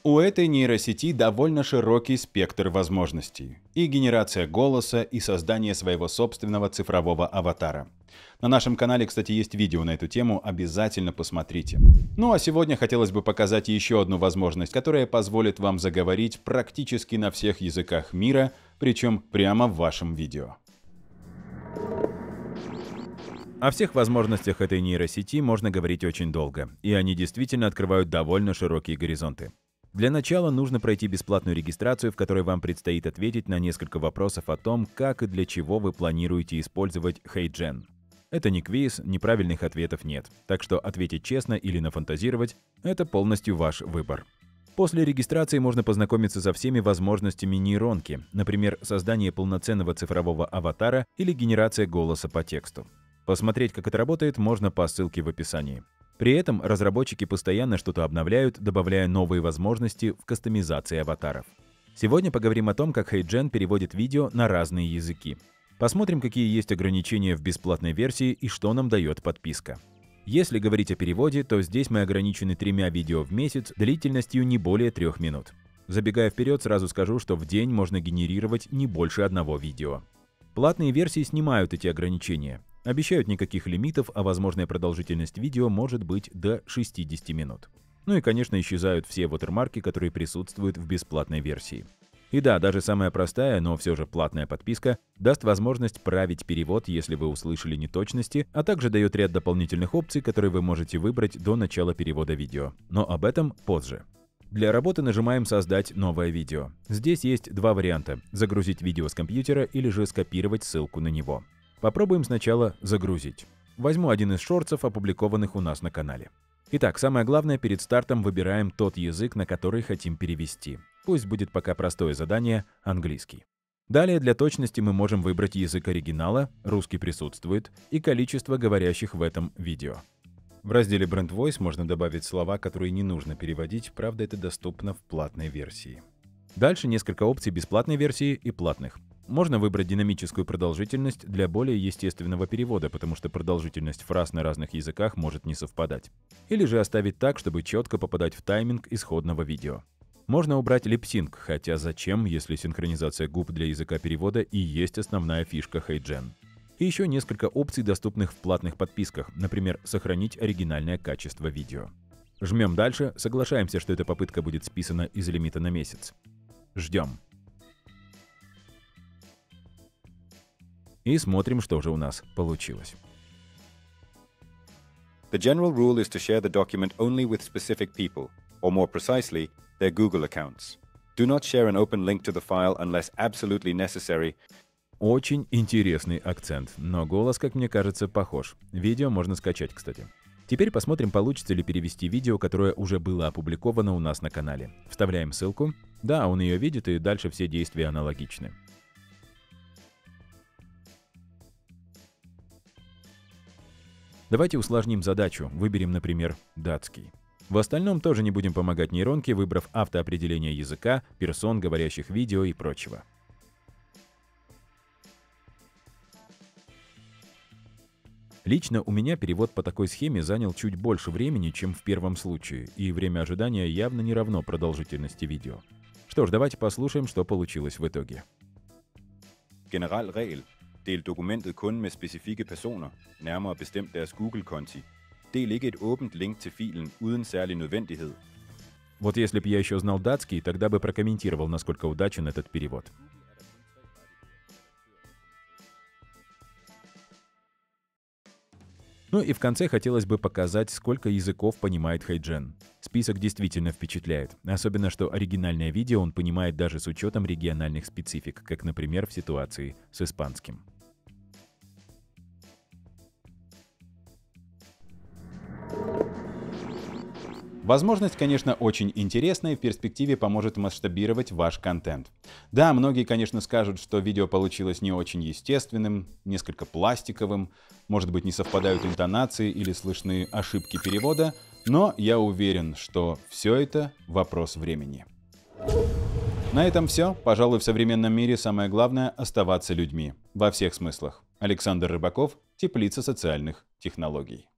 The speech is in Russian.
У этой нейросети довольно широкий спектр возможностей. И генерация голоса, и создание своего собственного цифрового аватара. На нашем канале, кстати, есть видео на эту тему, обязательно посмотрите. Ну а сегодня хотелось бы показать еще одну возможность, которая позволит вам заговорить практически на всех языках мира, причем прямо в вашем видео. О всех возможностях этой нейросети можно говорить очень долго, и они действительно открывают довольно широкие горизонты. Для начала нужно пройти бесплатную регистрацию, в которой вам предстоит ответить на несколько вопросов о том, как и для чего вы планируете использовать HeyGen. Это не квиз, неправильных ответов нет, так что ответить честно или нафантазировать – это полностью ваш выбор. После регистрации можно познакомиться со всеми возможностями нейронки, например, создание полноценного цифрового аватара или генерация голоса по тексту. Посмотреть, как это работает, можно по ссылке в описании. При этом разработчики постоянно что-то обновляют, добавляя новые возможности в кастомизации аватаров. Сегодня поговорим о том, как HeyGen переводит видео на разные языки. Посмотрим, какие есть ограничения в бесплатной версии и что нам дает подписка. Если говорить о переводе, то здесь мы ограничены 3 видео в месяц длительностью не более 3 минут. Забегая вперед, сразу скажу, что в день можно генерировать не больше 1 видео. Платные версии снимают эти ограничения. Обещают никаких лимитов, а возможная продолжительность видео может быть до 60 минут. Ну и, конечно, исчезают все вотермарки, которые присутствуют в бесплатной версии. И да, даже самая простая, но все же платная подписка даст возможность править перевод, если вы услышали неточности, а также дает ряд дополнительных опций, которые вы можете выбрать до начала перевода видео. Но об этом позже. Для работы нажимаем «Создать новое видео». Здесь есть 2 варианта – загрузить видео с компьютера или же скопировать ссылку на него. Попробуем сначала загрузить. Возьму один из шортсов, опубликованных у нас на канале. Итак, самое главное, перед стартом выбираем тот язык, на который хотим перевести. Пусть будет пока простое задание – английский. Далее для точности мы можем выбрать язык оригинала, русский присутствует, и количество говорящих в этом видео. В разделе Brand Voice можно добавить слова, которые не нужно переводить, правда это доступно в платной версии. Дальше несколько опций бесплатной версии и платных. Можно выбрать динамическую продолжительность для более естественного перевода, потому что продолжительность фраз на разных языках может не совпадать. Или же оставить так, чтобы четко попадать в тайминг исходного видео. Можно убрать липсинг, хотя зачем, если синхронизация губ для языка перевода и есть основная фишка HeyGen. И еще несколько опций, доступных в платных подписках, например, сохранить оригинальное качество видео. Жмем дальше, соглашаемся, что эта попытка будет списана из лимита на месяц. Ждем. И смотрим, что же у нас получилось. The general rule is to share the document only with specific people, or more precisely, their Google accounts. Do not share an open link to the file unless absolutely necessary. Очень интересный акцент, но голос, как мне кажется, похож. Видео можно скачать, кстати. Теперь посмотрим, получится ли перевести видео, которое уже было опубликовано у нас на канале. Вставляем ссылку. Да, он ее видит, и дальше все действия аналогичны. Давайте усложним задачу, выберем, например, датский. В остальном тоже не будем помогать нейронке, выбрав автоопределение языка, персон, говорящих видео и прочего. Лично у меня перевод по такой схеме занял чуть больше времени, чем в первом случае, и время ожидания явно не равно продолжительности видео. Что ж, давайте послушаем, что получилось в итоге. Generel regel. Del dokumentet kun med specifikke personer, nærmere bestemt deres Google-konti. Del ikke et åbent link til filen uden særlig nødvendighed. Вот если бы я еще знал датский, тогда бы прокомментировал, насколько удачен этот перевод. Ну и в конце хотелось бы показать, сколько языков понимает HeyGen. Список действительно впечатляет, особенно что оригинальное видео он понимает даже с учетом региональных специфик, как, например, в ситуации с испанским. Возможность, конечно, очень интересная и в перспективе поможет масштабировать ваш контент. Да, многие, конечно, скажут, что видео получилось не очень естественным, несколько пластиковым, может быть, не совпадают интонации или слышны ошибки перевода, но я уверен, что все это вопрос времени. На этом все. Пожалуй, в современном мире самое главное – оставаться людьми. Во всех смыслах. Александр Рыбаков, Теплица социальных технологий.